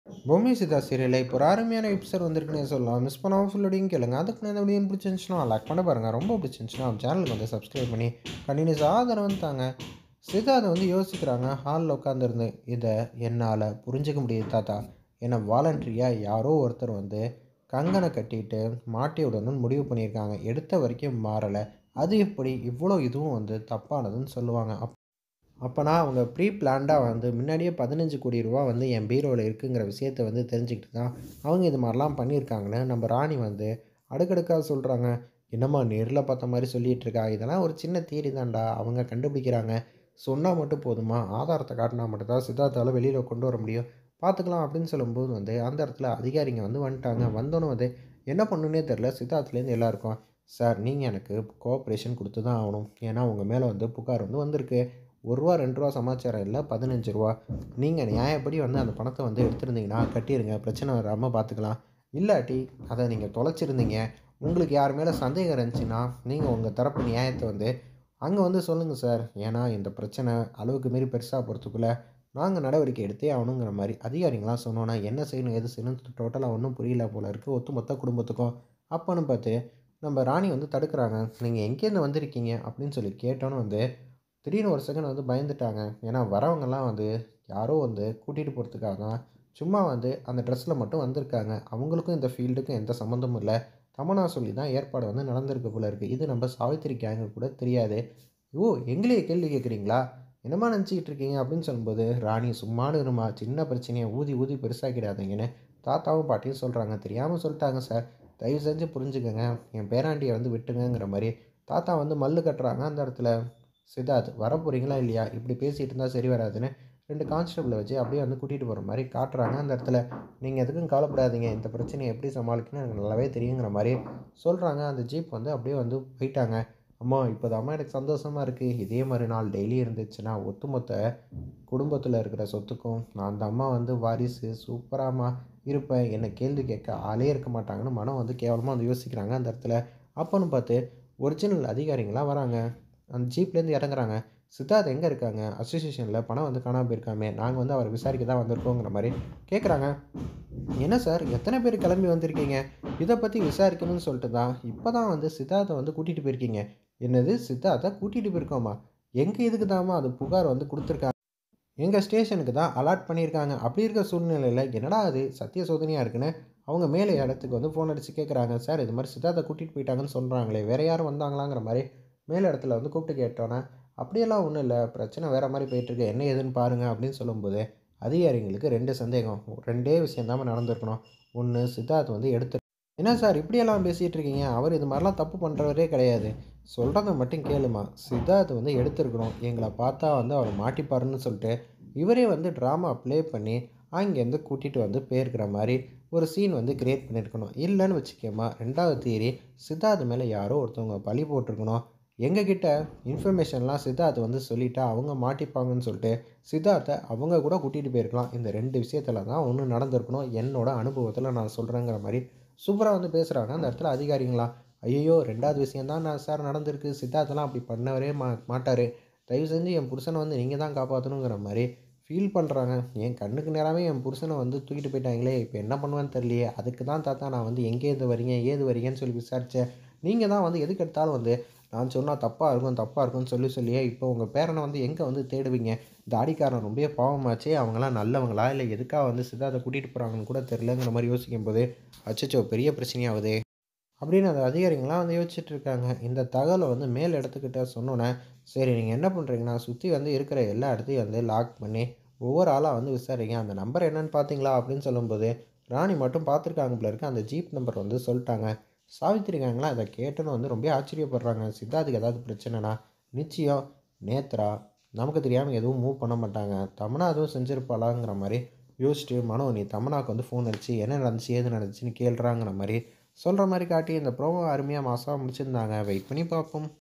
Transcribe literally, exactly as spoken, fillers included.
பொம்மி சிதா சீரியல்ல இப்போ ஒரு அருமையான எபிசோட் வந்திருக்குன்னே சொல்லலாம். மிஸ் பண்ணாம ஃபுல்லோடையும் கேளுங்க. அதுக்கு நான் இந்த வீடியோ பிடிச்சிருந்துச்சுன்னா லைக் பண்ண பாருங்க. ரொம்ப பிடிச்சிருந்துச்சுன்னா சேனலுக்கு வந்து சப்ஸ்கிரைப் பண்ணி கண்டினியூஸ் ஆதரவு தாங்க. சிதா அதை வந்து யோசிக்கிறாங்க. ஹாலில் உட்காந்துருந்து இதை என்னால் புரிஞ்சுக்க முடியுது தாத்தா. என்னை வாலண்டரியாக யாரோ ஒருத்தர் வந்து கங்கனை கட்டிட்டு மாட்டி விடணும்னு முடிவு பண்ணியிருக்காங்க. எடுத்த வரைக்கும் மாறலை. அது எப்படி இவ்வளோ இதுவும் வந்து தப்பானதுன்னு சொல்லுவாங்க. அப்போனா அவங்க ப்ரீ பிளான்டாக வந்து முன்னாடியே பதினஞ்சு கோடி ரூபா வந்து என் பீரோவில் இருக்குங்கிற விஷயத்த வந்து தெரிஞ்சுக்கிட்டு தான் அவங்க இது மாதிரிலாம் பண்ணியிருக்காங்கன்னு நம்ம ராணி வந்து அடுக்கடுக்காக சொல்கிறாங்க. என்னம்மா நேரில் பார்த்த மாதிரி சொல்லிகிட்டு இருக்கா, இதெல்லாம் ஒரு சின்ன தியரி தான்டா, அவங்க கண்டுபிடிக்கிறாங்க. சொன்னால் மட்டும் போதுமா, ஆதாரத்தை காட்டினா மட்டும் தான் சித்தார்த்தால் வெளியில் கொண்டு வர முடியும், பார்த்துக்கலாம் அப்படின்னு சொல்லும்போது வந்து அந்த இடத்துல அதிகாரிங்க வந்து வந்துட்டாங்க. வந்தோன்னே வந்து என்ன பண்ணுன்னே தெரில சித்தார்த்துலேருந்து எல்லாருக்கும், சார் நீங்கள் எனக்கு கோஆப்ரேஷன் கொடுத்து தான் ஆகணும், ஏன்னா உங்கள் மேலே வந்து புகார் வந்து வந்திருக்கு. ஒரு ரூபா ரெண்டு ரூபா சமாச்சாரம் இல்லை, பதினஞ்சு ரூபா. நீங்கள் நியாயப்படி வந்து அந்த பணத்தை வந்து எடுத்திருந்தீங்கன்னா கட்டிடுங்க, பிரச்சனை வராமல் பார்த்துக்கலாம். இல்லாட்டி அதை நீங்கள் தொலைச்சிருந்தீங்க, உங்களுக்கு யார் மேலே சந்தேகம் இருந்துச்சுன்னா நீங்கள் உங்கள் தரப்பு நியாயத்தை வந்து அங்கே வந்து சொல்லுங்கள் சார். ஏன்னா இந்த பிரச்சனை அளவுக்கு மீறி பெருசாக போகிறதுக்குள்ளே நாங்கள் நடவடிக்கை எடுத்தே ஆகணுங்கிற மாதிரி அதிகாரிங்களாம் சொன்னோன்னா என்ன செய்யணும் எது செய்யணும் டோட்டலாக ஒன்றும் புரியல போல இருக்குது ஒட்டுமொத்த குடும்பத்துக்கும். அப்போன்னு பார்த்து நம்ம ராணி வந்து தடுக்கிறாங்க. நீங்கள் எங்கேருந்து வந்திருக்கீங்க அப்படின்னு சொல்லி கேட்டோன்னு வந்து திடீர்னு ஒரு செகண்ட் வந்து பயந்துட்டாங்க. ஏன்னா வரவங்கலாம் வந்து யாரோ வந்து கூட்டிகிட்டு போகிறதுக்காக தான் சும்மா வந்து அந்த ட்ரெஸ்ஸில் மட்டும் வந்திருக்காங்க. அவங்களுக்கும் இந்த ஃபீல்டுக்கும் எந்த சம்மந்தமும் இல்லை. தமன்னா சொல்லி தான் ஏற்பாடு வந்து நடந்திருக்கு போல இருக்குது. இது நம்ம சாவித்திரி கேங்கு கூட தெரியாது. ஓ, எங்களையே கேள்வி கேட்குறீங்களா, என்னம்மா நினச்சிக்கிட்டு இருக்கீங்க அப்படின்னு சொல்லும்போது ராணி சும்மானு இருமா, சின்ன பிரச்சனையை ஊதி ஊதி பெருசாக்கிடாதீங்கன்னு தாத்தாவும் பாட்டியும் சொல்கிறாங்க. தெரியாமல் சொல்லிட்டாங்க சார், தயவு செஞ்சு புரிஞ்சுக்கங்க, என் பேராண்டியை வந்து விட்டுங்கங்கிற மாதிரி தாத்தா வந்து மல்லு கட்டுறாங்க. அந்த இடத்துல சித்தார்த் வர போகிறீங்களா இல்லையா, இப்படி பேசிகிட்டு இருந்தால் சரி வராதுன்னு ரெண்டு கான்ஸ்டபிளை வச்சு அப்படியே வந்து கூட்டிகிட்டு போகிற மாதிரி காட்டுறாங்க. அந்த இடத்துல நீங்கள் எதுக்கும் கவலைப்படாதீங்க, இந்த பிரச்சனையை எப்படி சமாளிக்கணும்னு எனக்கு நல்லாவே தெரியுங்கிற மாதிரி சொல்கிறாங்க. அந்த ஜீப் வந்து அப்படியே வந்து போயிட்டாங்க. அம்மா இப்போ அம்மா எனக்கு சந்தோஷமாக இருக்குது. இதே மாதிரி நாள் டெய்லி இருந்துச்சுன்னா ஒட்டுமொத்த குடும்பத்தில் இருக்கிற சொத்துக்கும் நான் அந்த அம்மா வந்து வாரிசு சூப்பராக இருப்பேன், என்னை கேள்வி கேட்க ஆளே இருக்க மாட்டாங்கன்னு மனம் வந்து கேவலமாக வந்து யோசிக்கிறாங்க. அந்த இடத்துல அப்போன்னு பார்த்து ஒரிஜினல் அதிகாரிங்களாம் வராங்க. அந்த ஜீப்லேருந்து இறங்குறாங்க. சித்தார்த் எங்கே இருக்காங்க, அசோசியேஷனில் பணம் வந்து காணாமல் போயிருக்காமே, நாங்கள் வந்து அவரை விசாரிக்க தான் வந்திருக்கோங்கிற மாதிரி கேட்குறாங்க. என்ன சார் எத்தனை பேர் கிளம்பி வந்திருக்கீங்க, இதை பற்றி விசாரிக்கணும்னு சொல்லிட்டு தான் இப்போ தான் வந்து சித்தார்த்தை வந்து கூட்டிகிட்டு போயிருக்கீங்க. என்னது சித்தார்த்தை கூட்டிகிட்டு போயிருக்கோமா, எங்கள் இதுக்கு தாம்மா அது புகார் வந்து கொடுத்துருக்காங்க, எங்கள் ஸ்டேஷனுக்கு தான் அலாட் பண்ணியிருக்காங்க. அப்படி இருக்க சூழ்நிலையில் என்னடா அது சத்திய சோதனையாக இருக்குன்னு அவங்க மேலே இடத்துக்கு வந்து ஃபோன் அடித்து கேட்குறாங்க. சார் இது மாதிரி சித்தார்த்தை கூட்டிகிட்டு போயிட்டாங்கன்னு சொல்கிறாங்களே, வேறு யாரும் வந்தாங்களாங்கிற மாதிரி மேல் இடத்துல வந்து கூப்பிட்டு கேட்டோன்னே, அப்படியெல்லாம் ஒன்றும் இல்லை, பிரச்சனை வேறு மாதிரி போயிட்டுருக்கு, என்ன ஏதுன்னு பாருங்கள் அப்படின்னு சொல்லும்போது அதிகாரிங்களுக்கு ரெண்டு சந்தேகம். ரெண்டே விஷயம் தான் நடந்திருக்கணும். ஒன்று, சித்தார்த் வந்து எடுத்து, என்ன சார் இப்படியெல்லாம் பேசிகிட்டு இருக்கீங்க, அவர் இது மாதிரிலாம் தப்பு பண்ணுறவரே கிடையாது, சொல்கிறத மட்டும் கேளுமா, சித்தார்த் வந்து எடுத்துருக்கணும், எங்களை பார்த்தா வந்து அவர் மாட்டிப்பாருன்னு சொல்லிட்டு இவரே வந்து ட்ராமா ப்ளே பண்ணி அங்கேருந்து கூட்டிகிட்டு வந்து போயிருக்கிற மாதிரி ஒரு சீன் வந்து கிரியேட் பண்ணியிருக்கணும். இல்லைன்னு வச்சுக்கோமா, ரெண்டாவது தியரி, சித்தார்த் மேலே யாரோ ஒருத்தவங்க பழி போட்டிருக்கணும். எங்ககிட்ட இன்ஃபர்மேஷன்லாம் சித்தார்த் வந்து சொல்லிட்டா அவங்க மாட்டிப்பாங்கன்னு சொல்லிட்டு சித்தார்த்தை அவங்க கூட கூட்டிகிட்டு போயிருக்கலாம். இந்த ரெண்டு விஷயத்தில் தான் ஒன்று நடந்திருக்கணும், என்னோட அனுபவத்தில் நான் சொல்கிறேங்கிற மாதிரி சூப்பராக வந்து பேசுகிறாங்க. அந்த இடத்துல அதிகாரிங்களா, ஐயோ ரெண்டாவது விஷயந்தான் நான் சார் நடந்திருக்கு, சித்தார்த்தெல்லாம் அப்படி பண்ணவரே மா மாட்டார், தயவு செஞ்சு என் புருஷனை வந்து நீங்கள் தான் காப்பாற்றணுங்கிற மாதிரி ஃபீல் பண்ணுறாங்க. என் கண்ணுக்கு நேராகவே என் புருஷனை வந்து தூக்கிட்டு போயிட்டாங்களே, இப்போ என்ன பண்ணுவேன்னு தெரியலையே, அதுக்கு தான் தாத்தா நான் வந்து எங்கேருந்து வரீங்க ஏது வரீங்கன்னு சொல்லி விசாரித்தேன். நீங்கள் தான் வந்து எதுக்கு எடுத்தாலும் வந்து நான் சொன்னால் தப்பாக இருக்கும் தப்பாக இருக்கும்னு சொல்லி சொல்லியே இப்போ உங்கள் பேரனை வந்து எங்கே வந்து தேடுவீங்க, தாடிக்காரன் ரொம்ப பாவமாச்சே, அவங்களாம் நல்லவங்களா இல்லை எதுக்காக வந்து சித்தார்த்தை கூட்டிகிட்டு போகிறாங்கன்னு கூட தெரிலங்கிற மாதிரி யோசிக்கும்போது அச்சச்சோ பெரிய பிரச்சனையாகுதே அப்படின்னு அந்த அதிகாரிங்களாம் வந்து யோசிச்சுட்டு இருக்காங்க. இந்த தகவலை வந்து மேல் இடத்துக்கிட்ட சொன்னோன்னே, சரி நீங்கள் என்ன பண்ணுறீங்கன்னா சுற்றி வந்து இருக்கிற எல்லா இடத்தையும் வந்து லாக் பண்ணி ஒவ்வொரு ஆளாக வந்து விசாரிங்க, அந்த நம்பர் என்னன்னு பார்த்தீங்களா அப்படின்னு சொல்லும்போது ராணி மட்டும் பார்த்துருக்காங்க போல இருக்கு. அந்த ஜீப் நம்பர் வந்து சொல்லிட்டாங்க. சாவித்திரிக்காங்களா இதை கேட்டுன்னு வந்து ரொம்ப ஆச்சரியப்படுறாங்க. சித்தார்த்துக்கு ஏதாவது பிரச்சனைனா நிச்சயம் நேத்ரா நமக்கு தெரியாமல் எதுவும் மூவ் பண்ண மாட்டாங்க, தமனா எதுவும் செஞ்சுருப்பாளாங்கிற மாதிரி யோசிச்சுட்டு மனோ நீ தமனாவுக்கு வந்து ஃபோன் அடிச்சு என்ன நடந்துச்சு ஏது நடந்துச்சுன்னு கேள்றாங்கிற மாதிரி சொல்கிற மாதிரி காட்டி இந்த ப்ரோமோ அருமையாக மாசாக முடிச்சிருந்தாங்க. வெயிட் பண்ணி பார்ப்போம்.